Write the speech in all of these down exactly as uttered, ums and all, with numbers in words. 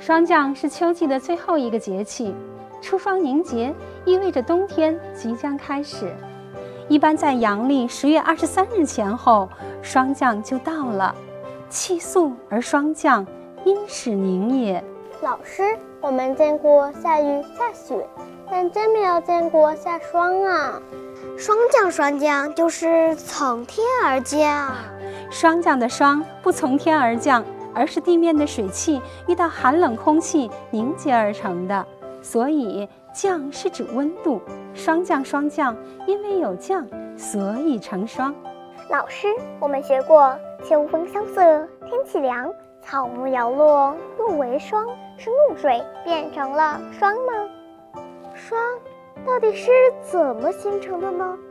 霜降是秋季的最后一个节气，出霜凝结意味着冬天即将开始。一般在阳历十月二十三日前后，霜降就到了。气肃而霜降，阴始凝也。 老师，我们见过下雨下雪，但真没有见过下霜啊。 霜降霜降就是从天而降。 霜降的霜不从天而降，而是地面的水汽遇到寒冷空气凝结而成的。所以降是指温度，霜降霜降，因为有降，所以成霜。 老师，我们学过秋风萧瑟，天气凉，草木摇落，露为霜，是露水变成了霜吗？霜到底是怎么形成的呢？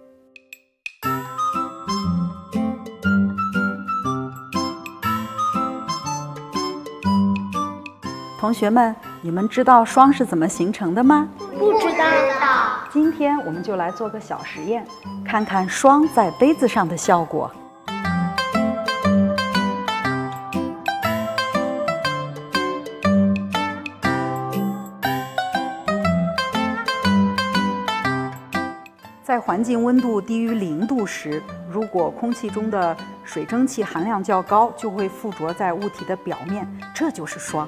同学们，你们知道霜是怎么形成的吗？ 不知道。 今天我们就来做个小实验，看看霜在杯子上的效果。在环境温度低于零度时，如果空气中的水蒸气含量较高，就会附着在物体的表面，这就是霜。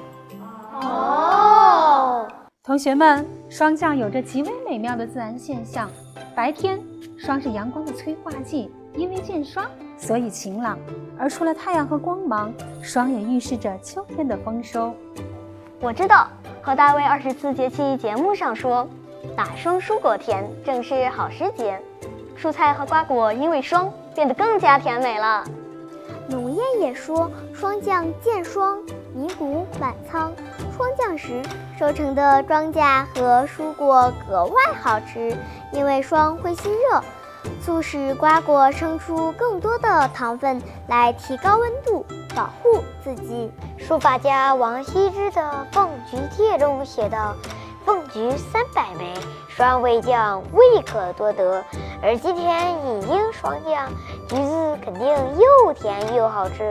哦， 同学们，霜降有着极为美妙的自然现象。白天，霜是阳光的催化剂，因为见霜，所以晴朗；而除了太阳和光芒，霜也预示着秋天的丰收。 我知道，何大卫二十四节气节目上说，打霜蔬果甜，正是好时节。蔬菜和瓜果因为霜变得更加甜美了。农业也说，霜降见霜，泥谷满仓。霜降时收成的庄稼和蔬果格外好吃，因为霜会吸热，促使瓜果生出更多的糖分来提高温度，保护自己。书法家王羲之的《凤菊帖》中写道：凤菊三百枚，霜未降，未可多得。而今天已应霜降，橘子肯定又甜又好吃。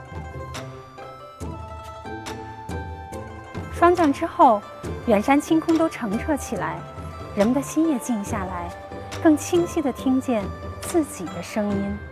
霜降之后，远山青空都澄澈起来，人们的心也静下来，更清晰地听见自己的声音。